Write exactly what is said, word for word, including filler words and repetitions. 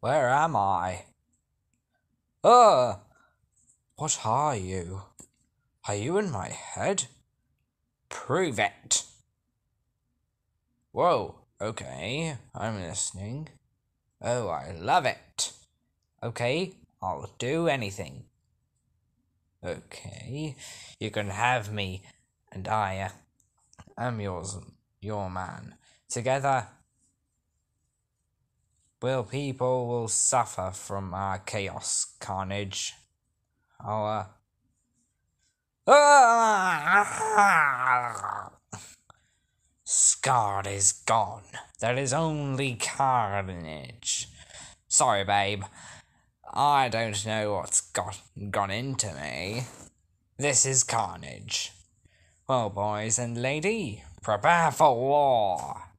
Where am I? Uh, what are you? Are you in my head? Prove it. Whoa, okay, I'm listening. Oh, I love it. Okay, I'll do anything. Okay, you can have me, and I am yours, your man. Together, will people will suffer from our chaos, carnage. Our ah! Scarred is gone. There is only carnage. Sorry, babe. I don't know what's got gone into me. This is carnage. Well, boys and lady, prepare for war.